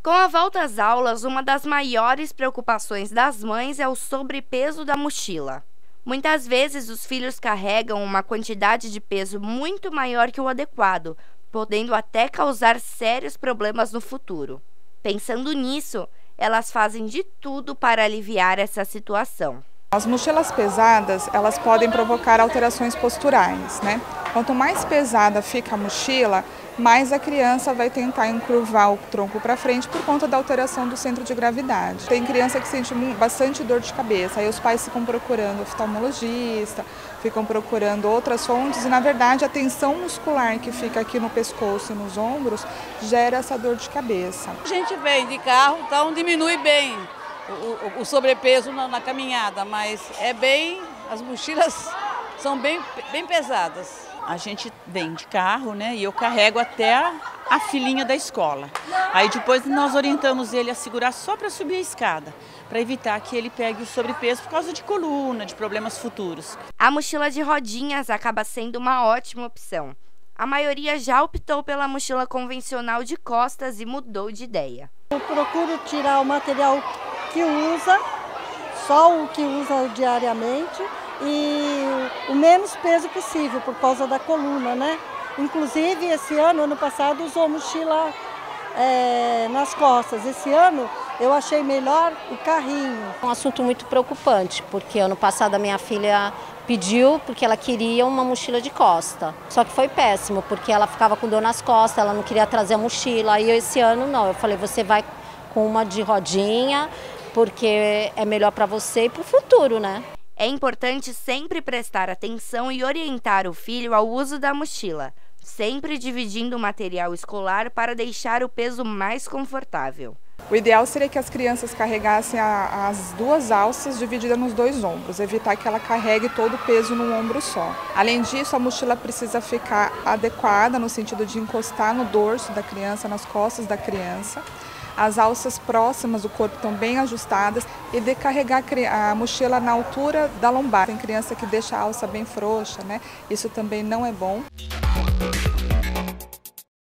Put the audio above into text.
Com a volta às aulas, uma das maiores preocupações das mães é o sobrepeso da mochila. Muitas vezes, os filhos carregam uma quantidade de peso muito maior que o adequado, podendo até causar sérios problemas no futuro. Pensando nisso, elas fazem de tudo para aliviar essa situação. As mochilas pesadas, elas podem provocar alterações posturais, né? Quanto mais pesada fica a mochila, mais a criança vai tentar encurvar o tronco para frente por conta da alteração do centro de gravidade. Tem criança que sente bastante dor de cabeça, aí os pais ficam procurando oftalmologista, ficam procurando outras fontes e, na verdade, a tensão muscular que fica aqui no pescoço e nos ombros gera essa dor de cabeça. A gente vem de carro, então diminui bem o sobrepeso na caminhada, mas as mochilas são bem pesadas. A gente vem de carro, né, e eu carrego até a filhinha da escola. Aí depois nós orientamos ele a segurar só para subir a escada, para evitar que ele pegue o sobrepeso por causa de coluna, de problemas futuros. A mochila de rodinhas acaba sendo uma ótima opção. A maioria já optou pela mochila convencional de costas e mudou de ideia. Eu procuro tirar o material que usa, só o que usa diariamente, e o menos peso possível por causa da coluna, né? Inclusive ano passado usou mochila nas costas. Esse ano eu achei melhor o carrinho. É um assunto muito preocupante, porque ano passado a minha filha pediu porque ela queria uma mochila de costa. Só que foi péssimo, porque ela ficava com dor nas costas, ela não queria trazer a mochila. E esse ano não, eu falei, você vai com uma de rodinha, porque é melhor para você e para o futuro, né? É importante sempre prestar atenção e orientar o filho ao uso da mochila, sempre dividindo o material escolar para deixar o peso mais confortável. O ideal seria que as crianças carregassem as duas alças divididas nos dois ombros, evitar que ela carregue todo o peso num ombro só. Além disso, a mochila precisa ficar adequada no sentido de encostar no dorso da criança, nas costas da criança. As alças próximas do corpo estão bem ajustadas e de carregar a mochila na altura da lombar. Tem criança que deixa a alça bem frouxa, né? Isso também não é bom.